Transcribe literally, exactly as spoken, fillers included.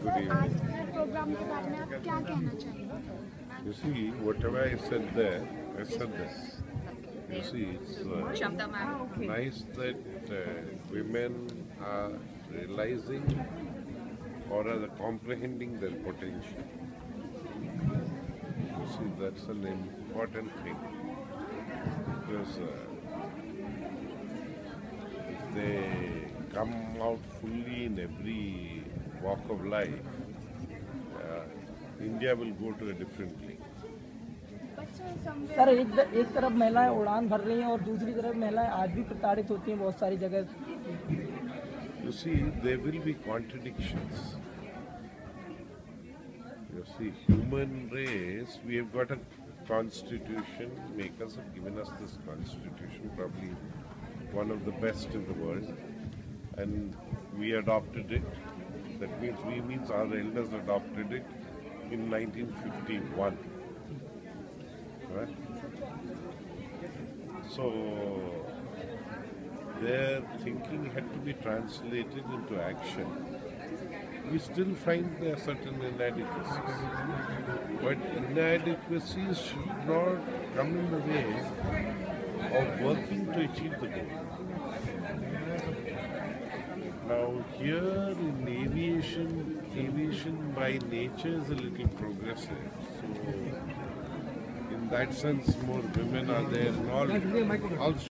Sir आज के programme के बारे में आप क्या कहना चाहेंगे? You see, whatever I said there, I said this. You see, it's uh, nice that uh, women are realizing or are comprehending their potential. You see, that's an important thing. Because uh, if they come out fully in every walk of life, uh, India will go to a different league. Sir एक एक तरफ महिलाएं उड़ान भर रही हैं और दूसरी तरफ महिलाएं आज भी प्रताड़ित होती हैं बहुत सारी जगह. You see, there will be contradictions. You see, human race, we have got a constitution, makers have given us this constitution, probably one of the best in the world, and we adopted it. That means we means our elders adopted it in nineteen fifty-one. Right? So their thinking had to be translated into action. We still find there are certain inadequacies, but inadequacies should not come in the way of working to achieve the goal. Now here in aviation, aviation by nature is a little progressive, so in that sense more women are there and all. Also